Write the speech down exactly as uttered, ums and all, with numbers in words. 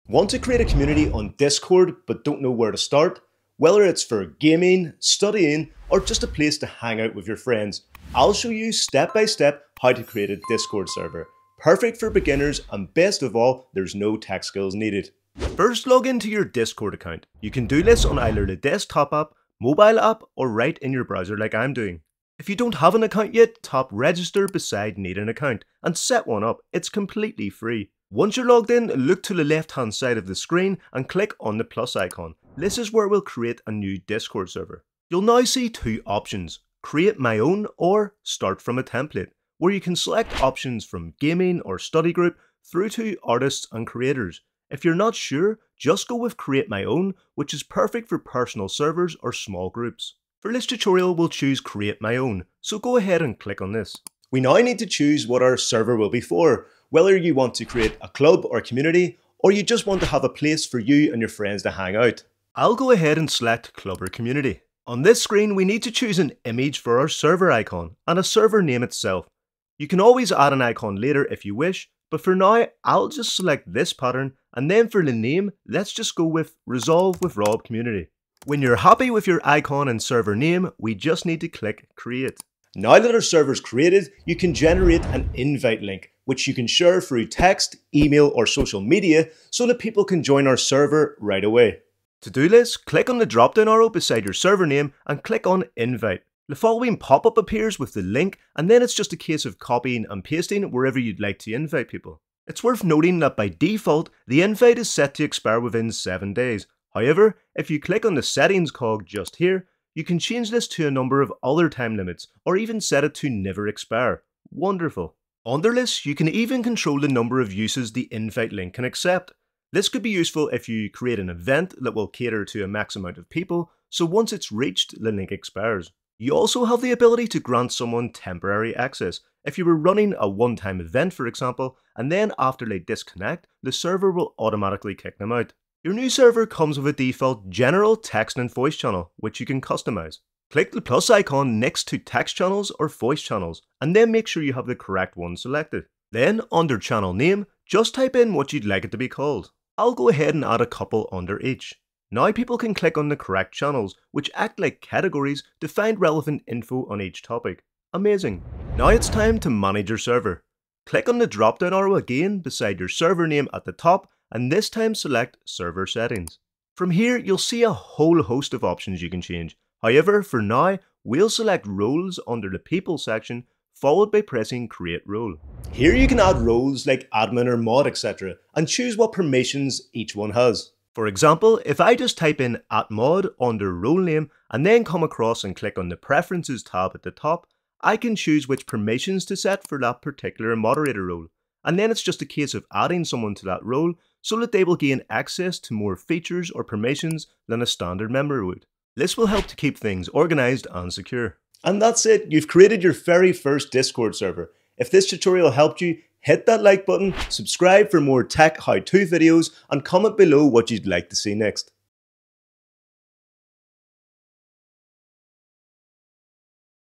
Want to create a community on Discord but don't know where to start? Whether it's for gaming, studying, or just a place to hang out with your friends, I'll show you step by step how to create a Discord server. Perfect for beginners, and best of all, there's no tech skills needed. First, log into your Discord account. You can do this on either the desktop app, mobile app, or right in your browser like I'm doing. If you don't have an account yet, tap register beside need an account and set one up. It's completely free. Once you're logged in, look to the left hand side of the screen and click on the plus icon. This is where we'll create a new Discord server. You'll now see two options, create my own or start from a template, where you can select options from gaming or study group through to artists and creators. If you're not sure, just go with create my own, which is perfect for personal servers or small groups. For this tutorial, we'll choose create my own, so go ahead and click on this. We now need to choose what our server will be for, whether you want to create a club or community, or you just want to have a place for you and your friends to hang out. I'll go ahead and select club or community. On this screen, we need to choose an image for our server icon and a server name itself. You can always add an icon later if you wish, but for now, I'll just select this pattern, and then for the name, let's just go with resolve with rob community. When you're happy with your icon and server name, we just need to click create. Now that our server's created, you can generate an invite link, which you can share through text, email, or social media so that people can join our server right away. To do this, click on the drop-down arrow beside your server name and click on invite. The following pop-up appears with the link, and then it's just a case of copying and pasting wherever you'd like to invite people. It's worth noting that by default, the invite is set to expire within seven days. However, if you click on the settings cog just here, you can change this to a number of other time limits, or even set it to never expire. Wonderful. Under this, you can even control the number of uses the invite link can accept. This could be useful if you create an event that will cater to a max amount of people, so once it's reached, the link expires. You also have the ability to grant someone temporary access. If you were running a one-time event, for example, and then after they disconnect, the server will automatically kick them out. Your new server comes with a default general text and voice channel, which you can customize. Click the plus icon next to text channels or voice channels, and then make sure you have the correct one selected. Then, under channel name, just type in what you'd like it to be called. I'll go ahead and add a couple under each. Now people can click on the correct channels, which act like categories to find relevant info on each topic. Amazing. Now it's time to manage your server. Click on the drop-down arrow again beside your server name at the top, and this time select server settings. From here, you'll see a whole host of options you can change. However, for now, we'll select roles under the people section, followed by pressing create role. Here you can add roles like admin or mod, et cetera, and choose what permissions each one has. For example, if I just type in at mod under role name and then come across and click on the preferences tab at the top, I can choose which permissions to set for that particular moderator role. And then it's just a case of adding someone to that role so that they will gain access to more features or permissions than a standard member would. This will help to keep things organized and secure. And that's it, you've created your very first Discord server. If this tutorial helped you, hit that like button, subscribe for more tech how-to videos, and comment below what you'd like to see next.